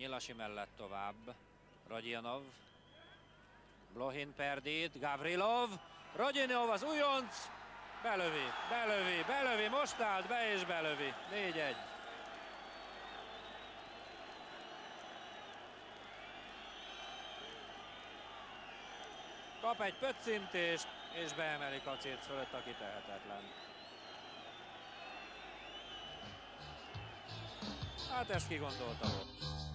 Nyilasi mellett tovább. Rodionov. Blohin perdít. Gavrilov. Rodionov az újonc. Belövi. Most állt be és belövi. 4-1. Kap egy pöccintést, és beemeli Kacérc fölött, aki tehetetlen. Hát ezt ki gondolta volt.